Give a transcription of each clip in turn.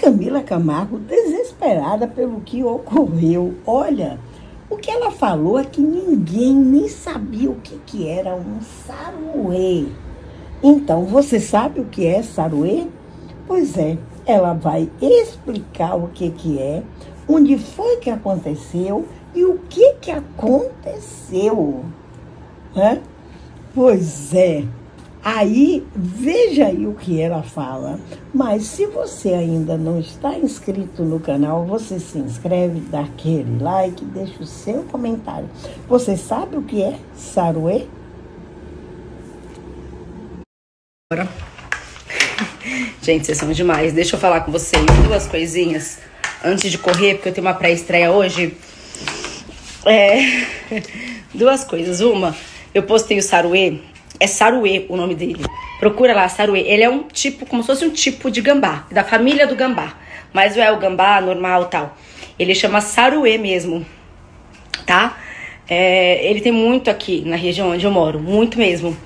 Camila Camargo, desesperada pelo que ocorreu. Olha, o que ela falou é que ninguém nem sabia o que era um saruê. Então, você sabe o que é saruê? Pois é, ela vai explicar o que é, onde foi que aconteceu e o que aconteceu. Né? Pois é. Aí, veja aí o que ela fala. Mas se você ainda não está inscrito no canal, você se inscreve, dá aquele like, deixa o seu comentário. Você sabe o que é saruê? Gente, vocês são demais. Deixa eu falar com vocês duas coisinhas antes de correr, porque eu tenho uma pré-estreia hoje. Duas coisas. Uma, eu postei o saruê. É saruê o nome dele. Procura lá, saruê. Ele é um tipo, como se fosse um tipo de gambá, da família do gambá. Mas não é o gambá normal e tal. Ele chama saruê mesmo, tá? Ele tem muito aqui na região onde eu moro, muito mesmo.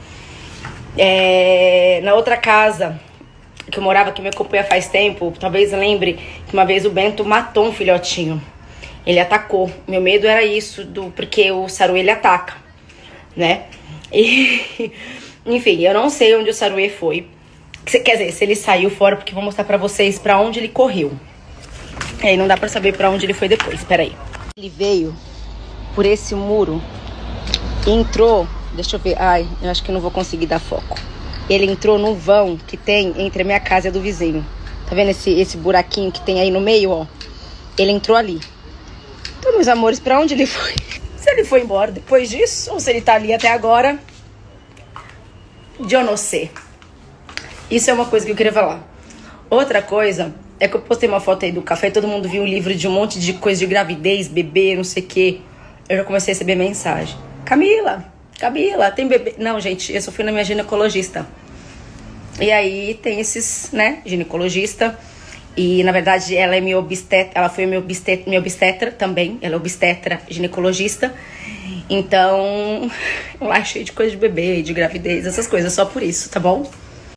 Na outra casa que eu morava, que me acompanha faz tempo, talvez lembre que uma vez o Bento matou um filhotinho. Ele atacou. Meu medo era isso, porque o saruê ele ataca, né? E, enfim, eu não sei onde o saruê foi. Quer dizer, se ele saiu fora, porque eu vou mostrar pra vocês pra onde ele correu. Aí não dá pra saber pra onde ele foi depois, peraí. Ele veio por esse muro, entrou, deixa eu ver, ai, eu acho que não vou conseguir dar foco. Ele entrou no vão que tem entre a minha casa e a do vizinho. Tá vendo esse buraquinho que tem aí no meio, ó? Ele entrou ali. Então, meus amores, pra onde ele foi? Se ele foi embora depois disso, ou se ele tá ali até agora, eu não sei. Isso é uma coisa que eu queria falar. Outra coisa é que eu postei uma foto aí do café e todo mundo viu um livro de um monte de coisa de gravidez, bebê, não sei o quê. Eu já comecei a receber mensagem. Camila, tem bebê? Não, gente, eu só fui na minha ginecologista. E aí tem esses, né, ginecologista. E, na verdade, ela é minha obstetra, ela foi minha obstetra também. Ela é obstetra ginecologista. Então, lá é cheio de coisa de bebê, de gravidez, essas coisas, só por isso, tá bom?